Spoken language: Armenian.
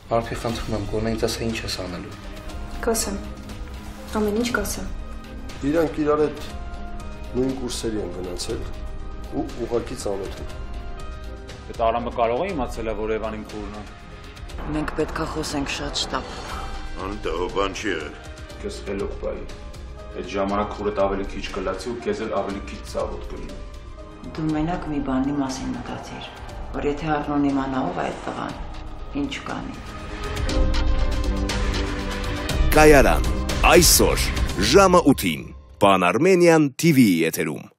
Արփի խնդրում եմ, գոնե ինձ ասա ինչ ես անելու։ Կասեմ։ Ամեն ինչ կասեմ։ Իրանք իրար հետ նույն կուրսերի են գնացել ու ուղղակի ծանոթ են։ Այդ Արամը կարող է իմացել, որ Եվանին քուրն է։ Մենք պետք է խոսենք շատ շտապ։ Անտա բան չի եղել։ Քեզ խելոք բայ։ Այդ ժամանակ քուրդ ավելի քիչ կլացի ու քեզ էլ ավելի քիչ ցավոտ կլինի։ Դու մենակ մի բանի մասին մտածիր, որ եթե Արնոն իմանա ով է այդ տղան, ինչ կանի։ Կայարան այսօր ժամը 8-ին Pan Armenian TV-ի եթերում։